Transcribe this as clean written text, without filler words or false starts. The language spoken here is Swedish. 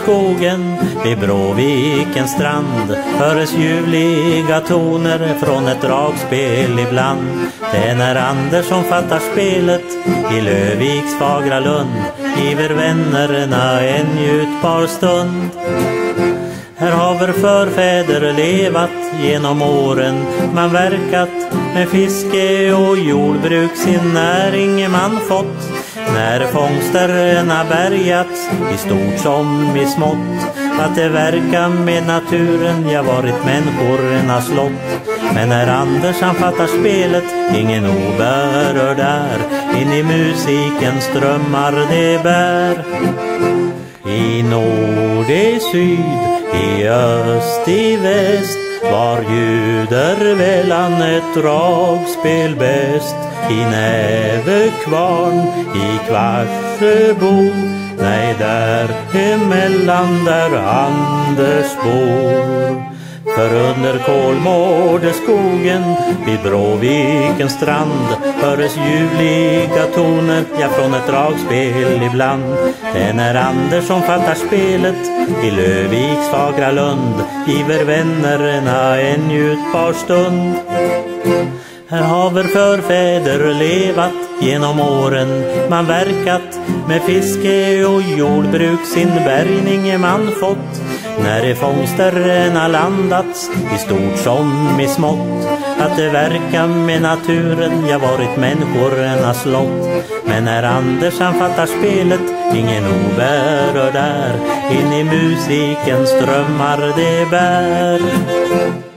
skogen vid Bråvikens strand höres ljuvliga toner från ett dragspel ibland. Det är när Andersson fattar spelet i Löviks fagra lund, giver vännerna en njutbar stund. Här haver förfäder levat genom åren, man verkat med fiske och jordbruk, sin näring man fått. När fångsterna bärgats i stort som i smått, att det verkar med naturen, jag varit människornas lott. Men när Andersson fattar spelet, ingen oberörd där, in i musikens strömmar det bär. I nord, i syd, i öst, i väst, var ljuder välan ett dragspel bäst. I Nävekvarn, i Kvarsebo, nej där emellan där Anders bor. För under Kolmårdeskogen vid Bråvikens strand höres ljuvliga toner, ja från ett dragspel ibland. Det är när Andersson fattar spelet i Löviks fagra lund, giver vännerna en njutbar stund. Här haver förfäder levat genom åren, man verkat med fiske och jordbruk, sin bärgning man fått. När i fångsterna landats i stort som i smått, att det verkar med naturen, jag varit människornas lott. Men när Andersson fattar spelet, ingen oberörd där, in i musikens strömmar det bär.